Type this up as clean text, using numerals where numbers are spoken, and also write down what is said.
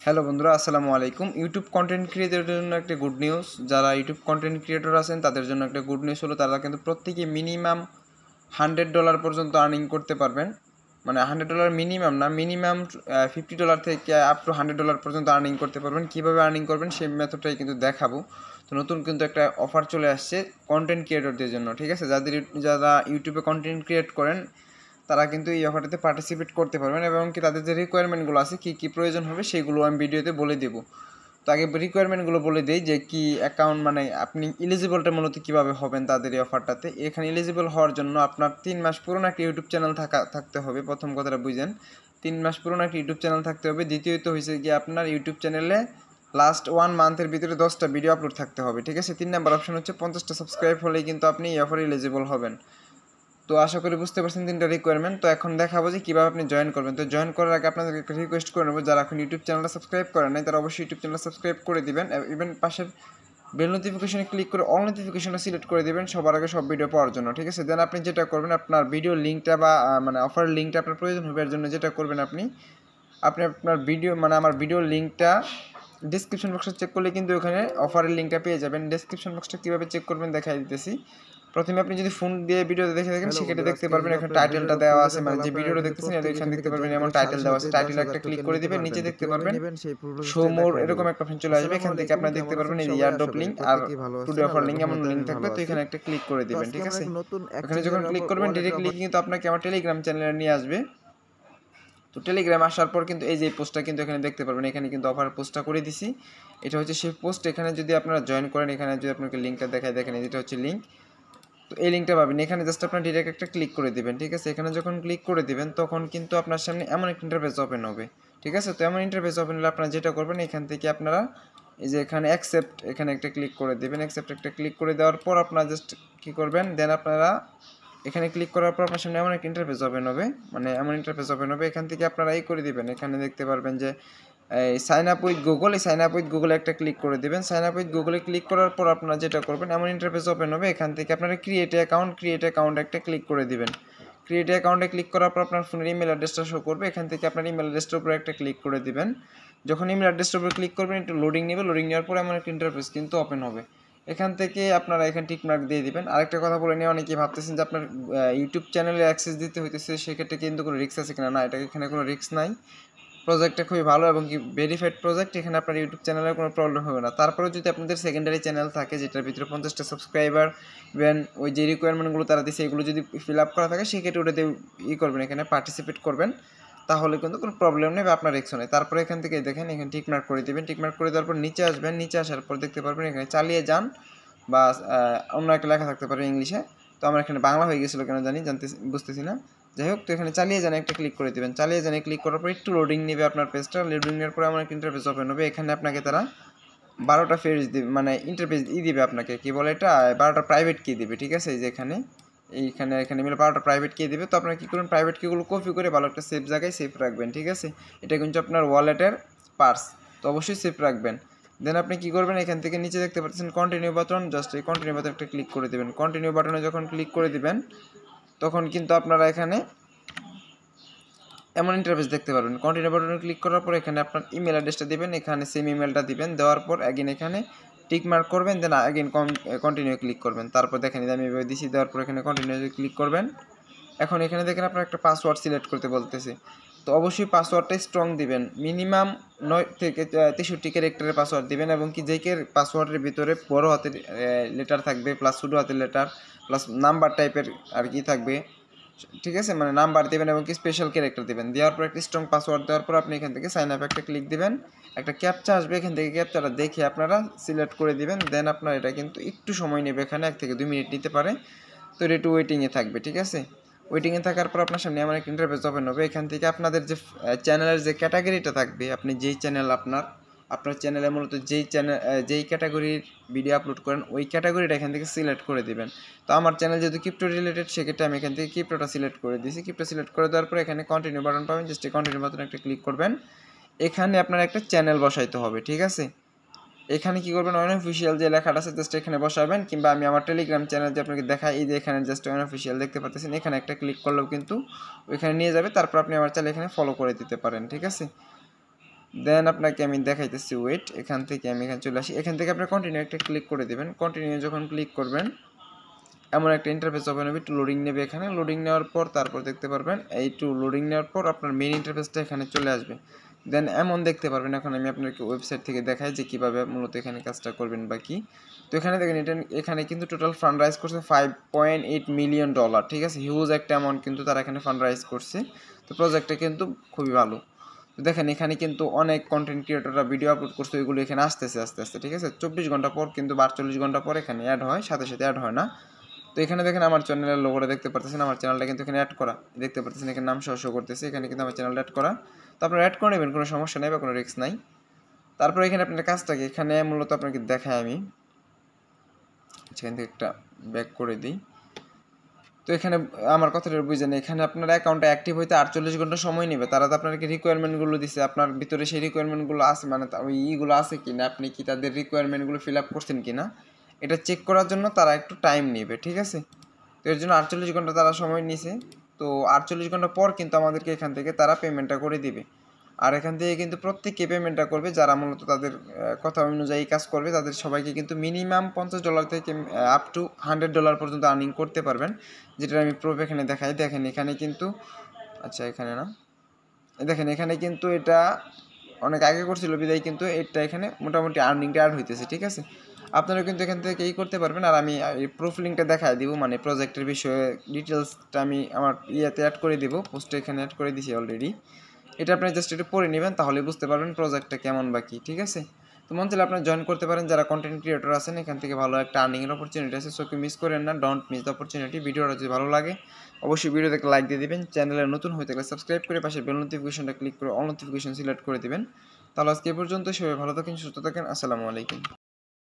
Hello বন্ধুরা, আসসালামু আলাইকুম। ইউটিউব কন্টেন্ট ক্রিয়েটরদের জন্য একটা গুড নিউজ। যারা ইউটিউব কন্টেন্ট ক্রিয়েটর আছেন তাদের জন্য একটা গুড নিউজ হলো, তারা কিন্তু প্রত্যেকে মিনিমাম $100 পর্যন্ত আর্নিং করতে পারবেন। মানে $100 মিনিমাম না, মিনিমাম $50 থেকে আপ টু $100 পর্যন্ত আর্নিং করতে পারবেন। কীভাবে আর্নিং করবেন সেই মেথডটাই কিন্তু দেখাবো। তো নতুন কিন্তু একটা অফার চলে আসছে কন্টেন্ট ক্রিয়েটরদের জন্য, ঠিক আছে? যারা ইউটিউবে কন্টেন্ট ক্রিয়েট করেন তারা কিন্তু এই অফারটাতে পার্টিসিপেট করতে পারবেন, এবং কি তাদের যে রিকোয়ারমেন্টগুলো আছে, কী কী প্রয়োজন হবে সেগুলো আমি ভিডিওতে বলে দেবো। তো আগে রিকোয়ারমেন্টগুলো বলে দিই যে কি অ্যাকাউন্ট, মানে আপনি এলিজিবলটা মূলত কীভাবে হবেন তাদের এই অফারটাতে। এখানে এলিজিবল হওয়ার জন্য আপনার 3 মাস পুরনো একটা ইউটিউব চ্যানেল থাকতে হবে। প্রথম কথাটা বুঝেন, 3 মাস পুরনো একটা ইউটিউব চ্যানেল থাকতে হবে। দ্বিতীয়ত হয়েছে গিয়ে আপনার ইউটিউব চ্যানেলে লাস্ট 1 মান্থের ভিতরে 10টা ভিডিও আপলোড থাকতে হবে, ঠিক আছে? 3 নাম্বার অপশন হচ্ছে 50টা সাবস্ক্রাইব হলেই কিন্তু আপনি এই অফারে এলিজিবল হবেন। তো আশা করি বুঝতে পারছেন 3টা রিকোয়ারমেন্ট। তো এখন দেখাবো যে কীভাবে আপনি জয়েন করবেন। তো জয়েন করার আগে আপনাদেরকে একটা রিকোয়েস্ট করে নেবো, যারা এখন ইউটিউব চ্যানেলটা সাবস্ক্রাইব করেন নাই তারা অবশ্যই ইউটিউব চ্যানেলটা সাবস্ক্রাইব করে দিবেন। ইভেন পাশের বেল নোটিফিকেশনে ক্লিক করে অল নোটিফিকেশনটা সিলেক্ট করে দিবেন সবার আগে সব ভিডিও পাওয়ার জন্য, ঠিক আছে? দেন আপনি যেটা করবেন, আপনার ভিডিও লিঙ্কটা বা মানে অফারের লিঙ্কটা আপনার প্রয়োজন হবে। এর জন্য যেটা করবেন, আপনি আপনার ভিডিও, মানে আমার ভিডিওর লিঙ্কটা ডিসক্রিপশন বক্সে চেক করলে কিন্তু ওখানে অফারের লিঙ্কটা পেয়ে যাবেন। ডিসক্রিপশন বক্সটা কীভাবে চেক করবেন দেখাই দিতেছি। প্রথমে আপনি যদি ফোন দিয়ে ভিডিওতে দেখেন সেক্ষেত্রে দেখতে পারবেন এখানে টাইটেলটা দেওয়া আছে, মানে যে ভিডিওটা দেখতেছেন এখানে দেখতে পারবেন এমন টাইটেল দেওয়া আছে। টাইটেল একটা ক্লিক করে দিবেন, নিচে দেখতে পারবেন শো মোর এরকম একটা অপশন চলে আসবে। এখান থেকে আপনারা দেখতে পারবেন এই এয়ারড্রপ লিঙ্ক আর টুডে অফার লিঙ্ক, এমন লিঙ্ক থাকবে। তো এখানে একটা ক্লিক করে দিবেন, ঠিক আছে? এখানে যখন ক্লিক করবেন ডিরেক্টলি কিন্তু আপনাকে আমার টেলিগ্রাম চ্যানেলে নিয়ে আসবে। তো টেলিগ্রামে আসার পর কিন্তু এই যে পোস্টটা কিন্তু এখানে দেখতে পারবেন, এখানে কিন্তু অফার পোস্টটা করে দিছি। এটা হচ্ছে সেই পোস্ট। এখানে যদি আপনারা জয়েন করেন, এখানে যদি আপনাকে লিঙ্কটা দেখায়, দেখেন এটা হচ্ছে লিঙ্ক। তো এই লিঙ্কটা পাবেন এখানে, জাস্ট আপনার ডিরেক্ট একটা ক্লিক করে দিবেন, ঠিক আছে? এখানে যখন ক্লিক করে দিবেন তখন কিন্তু আপনার সামনে এমন একটা ইন্টারফেস ওপেন হবে, ঠিক আছে? তো এমন ইন্টারফেস ওপেন হলে আপনারা যেটা করবেন, এখান থেকে আপনারা এই যে এখানে অ্যাকসেপ্ট, এখানে একটা ক্লিক করে দেবেন। অ্যাকসেপ্ট একটা ক্লিক করে দেওয়ার পর আপনারা জাস্ট কী করবেন, দেন আপনারা এখানে ক্লিক করার পর আপনার সামনে এমন একটা ইন্টারফেস ওপেন হবে, মানে এমন ইন্টারফেস ওপেন হবে। এখান থেকে আপনারা এই করে দিবেন, এখানে দেখতে পারবেন যে এই সাইন আপ উইথ গুগল, এই সাইন আপ উইথ গুগলে একটা ক্লিক করে দেবেন। সাইন আপ উইথ গুগলে ক্লিক করার পর আপনারা যেটা করবেন, এমন ইন্টারফেস ওপেন হবে। এখান থেকে আপনারা ক্রিয়েট অ্যাকাউন্ট একটা ক্লিক করে দিবেন। ক্রিয়েট অ্যাকাউন্টে ক্লিক করার পর আপনার ফোনের ইমেল অ্যাড্রেসটা শো করবে। এখান থেকে আপনার ইমেল অ্যাড্রেসটার উপরে একটা ক্লিক করে দিবেন। যখন ইমেল অ্যাড্রেসটার উপরে ক্লিক করবেন একটু লোডিং নেবে, লোডিং নেওয়ার পর এমন একটা ইন্টারফেস কিন্তু ওপেন হবে। এখান থেকে আপনারা এখানে টিকমার্ক দিয়ে দিবেন। আরেকটা কথা বলে নিয়ে অনেকেই ভাবতেছেন যে আপনার ইউটিউব চ্যানেলে অ্যাক্সেস দিতে হইতেছে, সেক্ষেত্রে কিন্তু কোনো রিস্ক আছে কিনা। না, এটা এখানে কোনো রিস্ক নাই। প্রজেক্টটা খুবই ভালো এবং কি ভেরিফাইড প্রজেক্ট। এখানে আপনার ইউটিউব চ্যানেলের কোনো প্রবলেম হবে না। তারপরে যদি আপনাদের সেকেন্ডারি চ্যানেল থাকে যেটার ভিতরে 50টা সাবস্ক্রাইবার, ইভেন ওই যে রিকোয়ারমেন্টগুলো তারা দিচ্ছে এগুলো যদি ফিল আপ করা থাকে, সেক্ষেত্রে ওটাতে করবেন, এখানে পার্টিসিপেট করবেন, তাহলে কিন্তু কোনো প্রবলেম নেই বা আপনার রিস্ক নেই। তারপরে এখান থেকে দেখেন এখানে টিকমার্ক করে দেবেন। টিকমার্ক করে দেওয়ার পর নিচে আসবেন। নিচে আসার পর দেখতে পারবেন এখানে চালিয়ে যান বা অন্য একটা লেখা থাকতে পারে ইংলিশে। তো আমার এখানে বাংলা হয়ে গেছিলো কেন জানি, বুঝতেছি না। যাই হোক, তো এখানে চালিয়ে যান একটা ক্লিক করে দেবেন। চালিয়ে যান ক্লিক করার পর একটু লোডিং নেবে আপনার পেজটা। লোডিং নেওয়ার পরে আমার একটা ইন্টারফেস ওপেন হবে। এখানে আপনাকে তারা 12টা ফেজ দিবে, মানে ইন্টারফেস দিবে আপনাকে, কি বলে এটা, 12টা প্রাইভেট কি দিবে, ঠিক আছে? এই যে এখানে মিলে 12টা প্রাইভেট কি দিবে। তো আপনারা কী করবেন, প্রাইভেট কিগুলো কপি করে ভালো একটা সেফ জায়গায় সেফ রাখবেন, ঠিক আছে? এটা কিন্তু আপনার ওয়ালেটের পার্স, তো অবশ্যই সেফ রাখবেন। দেন আপনি কী করবেন, এখান থেকে নিচে দেখতে পাচ্ছেন কন্টিনিউ বাটন, জাস্ট এই কন্টিনিউ বাটন একটা ক্লিক করে দেবেন। কন্টিনিউ বাটনে যখন ক্লিক করে দিবেন তখন কিন্তু আপনারা এখানে এমন ইন্টারফেস দেখতে পারবেন। কন্টিনিউ বাটনে ক্লিক করার পর এখানে আপনার ইমেল অ্যাড্রেসটা দেবেন, এখানে সেম ইমেলটা দিবেন। দেওয়ার পর অ্যাগেন এখানে টিক মার্ক করবেন, দেন অ্যাগেন কন্টিনিউ ক্লিক করবেন। তারপর দেখেন আমি এভাবে দিছি, দেওয়ার পর এখানে কন্টিনিউ ক্লিক করবেন। এখন এখানে দেখেন আপনার একটা পাসওয়ার্ড সিলেক্ট করতে বলতেছে। তো অবশ্যই পাসওয়ার্ডটা স্ট্রং দিবেন, মিনিমাম 9 থেকে 63 ক্যারেক্টারের পাসওয়ার্ড দিবেন, এবং কি যে পাসওয়ার্ডের ভিতরে বড় হাতের লেটার থাকবে প্লাস ছোটো হাতের লেটার প্লাস নাম্বার টাইপের আর কি থাকবে, ঠিক আছে? মানে নাম্বার দেবেন এবং কি স্পেশাল ক্যারেক্টার দেবেন। দেওয়ার পর একটা স্ট্রং পাসওয়ার্ড দেওয়ার পর আপনি এখান থেকে সাইন আপ একটা ক্লিক দিবেন। একটা ক্যাপচা আসবে, এখান থেকে ক্যাপচাটা দেখে আপনারা সিলেক্ট করে দিবেন। দেন আপনার এটা কিন্তু একটু সময় নেবে, এখানে 1 থেকে 2 মিনিট নিতে পারে। তো এটা একটু ওয়েটিংয়ে থাকবে, ঠিক আছে? ওয়েটিংয়ে থাকার পর আপনার সামনে আমার একটা ইন্টারফেস ওপেন হবে। এখান থেকে আপনাদের যে চ্যানেলের যে ক্যাটাগরিটা থাকবে, আপনি যেই চ্যানেল আপনার চ্যানেলে মূলত যেই ক্যাটাগরির ভিডিও আপলোড করেন ওই ক্যাটাগরিটা এখান থেকে সিলেক্ট করে দিবেন। তো আমার চ্যানেল যেহেতু ক্রিপ্টো রিলেটেড, সেক্ষেত্রে আমি এখান থেকে ক্রিপ্টোটা সিলেক্ট করে দিয়েছি। ক্রিপ্টো সিলেক্ট করে দেওয়ার পর এখানে কন্টিনিউ বাটন পাবেন, জাস্ট কন্টিনিউ বাটন একটা ক্লিক করবেন। এখানে আপনার একটা চ্যানেল বসাইতে হবে, ঠিক আছে? এখানে কি করবেন, অনঅফিশিয়াল যে লেখাটা আছে জাস্ট এখানে বসাবেন, কিংবা আমি আমার টেলিগ্রাম চ্যানেল যে আপনাকে দেখাই, এই যে এখানে জাস্ট অনঅফিশিয়াল দেখতে পাচ্ছেন, এখানে একটা ক্লিক করলেও কিন্তু ওইখানে নিয়ে যাবে। তারপর আপনি আমার চ্যানেল এখানে ফলো করে দিতে পারেন, ঠিক আছে? দেন আপনাকে আমি দেখাইতেছি ওয়েট, এখান থেকে আমি এখানে চলে আসি, এখান থেকে আপনি কন্টিনিউ একটা ক্লিক করে দেবেন। কন্টিনিউ যখন ক্লিক করবেন এমন একটা ইন্টারফেস ওপেন হবে, একটু লোডিং নেবে, এখানে লোডিং নেওয়ার পর তারপর দেখতে পারবেন একটু লোডিং নেওয়ার পর আপনার মেইন ইন্টারফেসটা এখানে চলে আসবে। দেন এমন দেখতে পারবেন, এখন আমি আপনাকে ওয়েবসাইট থেকে দেখাই যে কীভাবে মূলত এখানে কাজটা করবেন বা কি। তো এখানে দেখেন এটা এখানে কিন্তু টোটাল ফান্ড রাইজ করছে $5.8 মিলিয়ন, ঠিক আছে, হিউজ একটা অ্যামাউন্ট কিন্তু তারা এখানে ফান্ড রাইজ করছে। তো প্রজেক্টটা কিন্তু খুবই ভালো। তো দেখেন এখানে কিন্তু অনেক কন্টেন্ট ক্রিয়েটররা ভিডিও আপলোড করছে, ওইগুলো এখানে আসতেছে আস্তে আস্তে, ঠিক আছে। 24 ঘন্টা পর কিন্তু 48 ঘন্টা পর এখানে অ্যাড হয়, সাথে সাথে অ্যাড হয় না। তো এখানে দেখেন আমার চ্যানেলের লোগোটা দেখতে পারতেছেন, আমার চ্যানেলটা কিন্তু এখানে অ্যাড করা, দেখতে পারতেছেন এখানে নাম শো করতেছে, এখানে কিন্তু আমার চ্যানেলটা অ্যাড করা। তো আপনারা অ্যাড করে নেবেন, কোনো সমস্যা নেই বা কোনো রিস্ক নাই। তারপরে এখানে আপনার কাজটাকে এখানে মূলত আপনাকে দেখায় আমি সেখান থেকে একটা ব্যাক করে দিই। তো এখানে আমার কথাটা বুঝেন, এখানে আপনার অ্যাকাউন্টটা অ্যাক্টিভ হইতে 48 ঘন্টা সময় নেবে। তারা তো আপনাকে রিকোয়ারমেন্টগুলো দিচ্ছে, আপনার ভিতরে সেই রিকোয়ারমেন্টগুলো আছে, মানে ওই ইগুলো আছে কি না, আপনি কি তাদের রিকোয়ারমেন্টগুলো ফিল আপ করছেন কি না, এটা চেক করার জন্য তারা একটু টাইম নেবে, ঠিক আছে। তো এর জন্য 48 ঘন্টা তারা সময় নিছে। তো 48 ঘন্টা পর কিন্তু আমাদেরকে এখান থেকে তারা পেমেন্টটা করে দিবে। আর এখান থেকে কিন্তু প্রত্যেককে পেমেন্টটা করবে যারা মূলত তাদের কথা অনুযায়ী কাজ করবে, তাদের সবাইকে কিন্তু মিনিমাম $50 থেকে আপ টু $100 পর্যন্ত আর্নিং করতে পারবেন, যেটা আমি প্রুফ এখানে দেখাই। দেখেন এখানে কিন্তু, আচ্ছা এখানে না, দেখেন এখানে কিন্তু এটা অনেক আগে করছিল বিদায় কিন্তু এটা এখানে মোটামুটি আর্নিংটা অ্যাড হইতেছে, ঠিক আছে। আপনারা কিন্তু এখান থেকে এই করতে পারবেন। আর আমি এই প্রুফ লিঙ্কটা দেখাই দিব, মানে প্রজেক্টের বিষয়ে ডিটেলসটা আমি আমার ইয়েতে অ্যাড করে দিব, পোস্টে এখানে অ্যাড করে দিছি অলরেডি। এটা আপনি জাস্ট একটু পড়ে নেবেন, তাহলে বুঝতে পারবেন প্রজেক্টটা কেমন বা কি, ঠিক আছে। তো মন চাইলে আপনারা জয়েন করতে পারেন যারা কন্টেন্ট ক্রিয়েটর আছেন, এখান থেকে ভালো একটা আর্নিংয়ের অপরচুনিটি আছে। সো কেউ মিস করেন না, ডোন্ট মিস দ্য অপরচুনিটি। ভিডিওটা যদি ভালো লাগে অবশ্যই ভিডিওতে একটা লাইক দিয়ে দিবেন, চ্যানেলে নতুন হয়ে থাকলে সাবস্ক্রাইব করে পাশে বেল নোটিফিকেশনটা ক্লিক করে অল নোটিফিকেশন সিলেক্ট করে দিবেন। তাহলে আজকে এই পর্যন্ত, সবাই ভালো থাকেন, সুস্থ থাকেন, আসসালামু আলাইকুম।